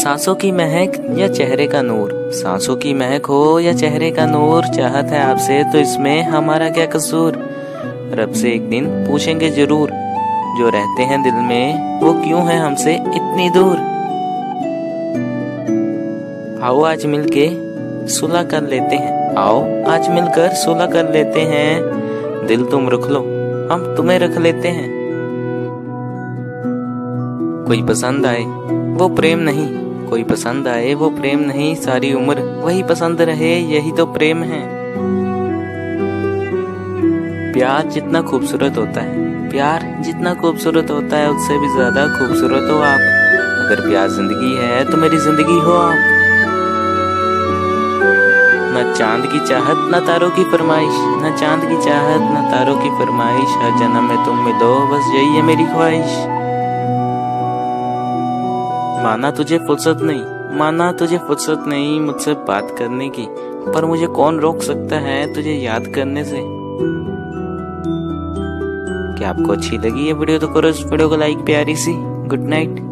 सांसों की महक या चेहरे का नूर, सांसों की महक हो या चेहरे का नूर, चाहत है आपसे तो इसमें हमारा क्या कसूर। रब से एक दिन पूछेंगे जरूर, जो रहते हैं दिल में वो क्यों है हमसे इतनी दूर। आओ आज मिलके सुलह कर लेते हैं, आओ आज मिलकर सुलह कर लेते हैं। दिल तुम रख लो हम तुम्हें रख लेते हैं। कोई पसंद आए वो प्रेम नहीं, कोई पसंद आए वो प्रेम नहीं, सारी उम्र वही पसंद रहे यही तो प्रेम है। प्यार जितना खूबसूरत होता है, प्यार जितना खूबसूरत होता है उससे भी ज्यादा खूबसूरत हो आप। अगर प्यार जिंदगी है तो मेरी जिंदगी हो आप। न चांद की चाहत न तारों की फरमाइश, न चांद की चाहत न तारों की फरमाइश, हर जन्म में तुम मिलो बस यही है मेरी ख्वाहिश। माना तुझे फुर्सत नहीं, माना तुझे फुर्सत नहीं मुझसे बात करने की, पर मुझे कौन रोक सकता है तुझे याद करने से। क्या आपको अच्छी लगी ये वीडियो तो करो इस वीडियो को लाइक प्यारी सी। Good night.